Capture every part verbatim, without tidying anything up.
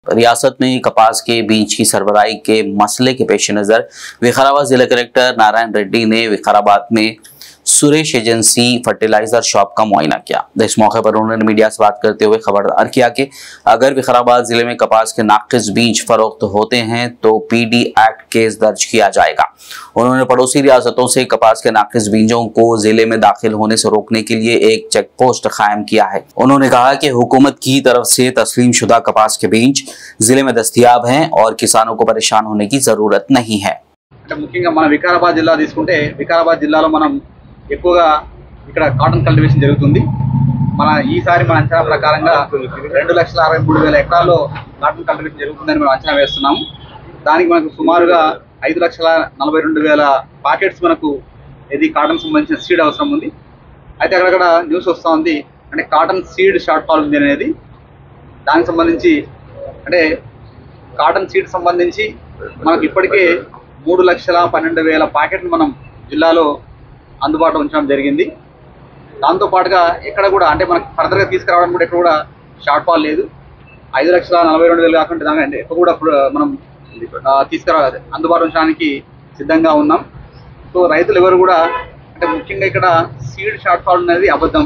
रियासत में कपास के बीज की सरबराही के मसले के पेश नजर विकाराबाद जिला कलेक्टर नारायण रेड्डी ने विकाराबाद में सुरेश एजेंसी फर्टिलाइजर शॉप का मुआयना किया। इस मौके पर उन्होंने मीडिया से बात करते हुए खबरदार किया कि अगर विकाराबाद जिले में कपास के नाकिस बीज फरोख्त होते हैं तो पीडी एक्ट केस दर्ज किया जाएगा। उन्होंने पड़ोसी रियासतों से कपास के नाकिस बीजों को जिले में दाखिल होने से रोकने के लिए एक चेक पोस्ट कायम किया है। उन्होंने कहा कि हुकूमत की तरफ से तस्लीम शुदा कपास के बीज जिले में दस्तयाब हैं और किसानों को परेशान होने की जरूरत नहीं है। मुख्యంగా మన వికారాబాద్ జిల్లా తీసుకుంటే వికారాబాద్ జిల్లాలో మనం ఎక్కువగా ఇక్కడ కాటన్ కల్టివేషన్ జరుగుతుంది। మన ఈసారి మన అంచనా ప్రకారంగా రెండు లక్షల అరవై మూడు వేల ఎకరాల్లో కాటన్ కల్టివేషన్ జరుగుతుందని మనం అంచనా వేస్తున్నాము। దానికి మనకు సుమారుగా ఐదు లక్షల నలభై రెండు వేల ప్యాకెట్స్ మనకు ఇది కాటన్ సంబంధించిన సీడ్ అవసరం ఉంది। అయితే అక్కడక్కడ న్యూస్ వస్తూ ఉంది అంటే కాటన్ సీడ్ షార్ట్ ఫాల్ ఉంది అనేది। దానికి సంబంధించి అంటే కాటన్ సీడ్ సంబంధించి మనకు ఇప్పటికే మూడు లక్షల పన్నెండు వేల ప్యాకెట్లు మనం జిల్లాలో అందుబాటులో ఉంచడం జరిగింది। దాంతోపాటుగా ఎక్కడ కూడా అంటే మనకు ఫర్దర్గా తీసుకురావడానికి కూడా ఎక్కడ కూడా షార్ట్ ఫాల్ లేదు। ఐదు లక్షల నలభై రెండు వేలు కాకుండా దానికంటే ఎక్కువ కూడా మనం తీసుకురా అందుబాటులో ఉంచడానికి సిద్ధంగా ఉన్నాం। సో రైతులు ఎవరు కూడా అంటే ముఖ్యంగా ఇక్కడ సీడ్ షార్ట్ ఫాల్ అనేది అబద్ధం।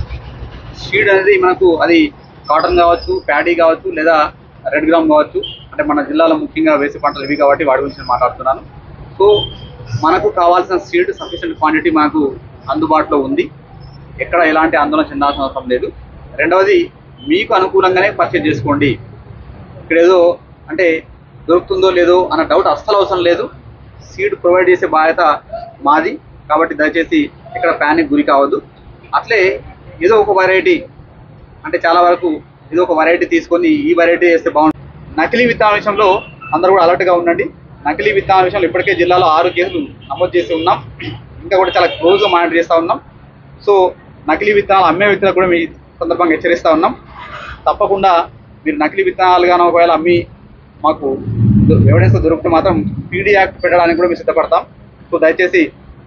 సీడ్ అనేది మనకు అది కాటన్ కావచ్చు, ప్యాడీ కావచ్చు, లేదా రెడ్ గ్రామ్ కావచ్చు, అంటే మన జిల్లాలో ముఖ్యంగా వేసే పంటలు ఇవి కాబట్టి వాటి గురించి మాట్లాడుతున్నాను। సో మనకు కావాల్సిన సీడ్ సఫిషియెంట్ క్వాంటిటీ మనకు అందుబాటులో ఉంది, ఎక్కడ ఎలాంటి ఆందోళన చెందాల్సిన అవసరం లేదు। రెండవది మీకు అనుకూలంగానే పర్చేజ్ చేసుకోండి, ఇక్కడ ఏదో అంటే దొరుకుతుందో లేదో అన్న డౌట్ అస్సలు అవసరం లేదు। సీడ్ ప్రొవైడ్ చేసే బాధ్యత మాది కాబట్టి దయచేసి ఇక్కడ ప్యానిక్ గురి కావద్దు। అట్లే ఏదో ఒక వెరైటీ అంటే చాలా వరకు ఏదో ఒక వెరైటీ తీసుకొని ఈ వెరైటీ వేస్తే బాగుంటుంది। నకిలీ విత్తనాల విషయంలో అందరూ కూడా అలర్ట్గా ఉండండి। నకిలీ విత్తనాల విషయంలో ఇప్పటికే జిల్లాలో ఆరు కేసులు నమోదు చేసి ఉన్నాం, ఇంకా కూడా చాలా క్లోజ్గా మానిటర్ చేస్తూ ఉన్నాం। సో నకిలీ విత్తనాలు అమ్మే వ్యక్తులకు కూడా మీ సందర్భంగా హెచ్చరిస్తూ ఉన్నాం, తప్పకుండా మీరు నకిలీ విత్తనాలు కానీ ఒకవేళ అమ్మి మాకు ఎవిడెన్స్ దొరికితే మాత్రం పీడీ యాక్ట్ పెట్టడానికి కూడా మేము సిద్ధపడతాం। సో దయచేసి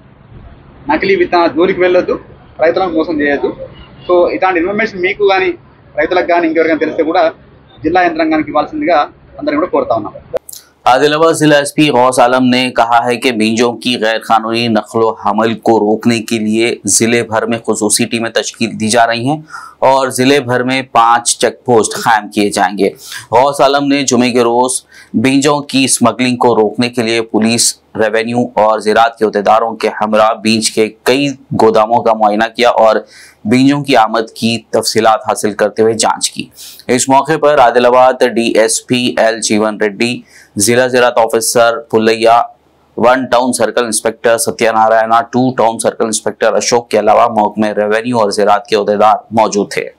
నకిలీ విత్తనాల జోలికి వెళ్ళొద్దు, రైతులను మోసం చేయొద్దు। సో ఇలాంటి ఇన్ఫర్మేషన్ మీకు కానీ రైతులకు కానీ ఇంకెవరికైనా తెలిస్తే కూడా జిల్లా యంత్రాంగానికి ఇవ్వాల్సిందిగా అందరిని కూడా కోరుతా ఉన్నాం। आदिलाबाद जिला एसपी गौस आलम ने कहा है कि बीजों की गैर कानूनी नकलो हमल को रोकने के लिए जिले भर में खुसूसी टीमें तश्कील दी जा रही हैं और जिले भर में पांच चेक पोस्ट कायम किए जाएंगे। गौस आलम ने जुमे के रोज बीजों की स्मगलिंग को रोकने के लिए पुलिस, रेवेन्यू और ज़राअत के अहदेदारों के हमरा बीज के कई गोदामों का मुआयना किया और बीजों की आमद की तफसीलात हासिल करते हुए जांच की। इस मौके पर आदिलाबाद डीएसपी एल जीवन रेड्डी, जिला ज़राअत officer Pulaiah, one town circle inspector Satyanarayana, two town circle inspector Ashok के अलावा महकमे रेवेन्यू और ज़राअत के अहदेदार मौजूद थे।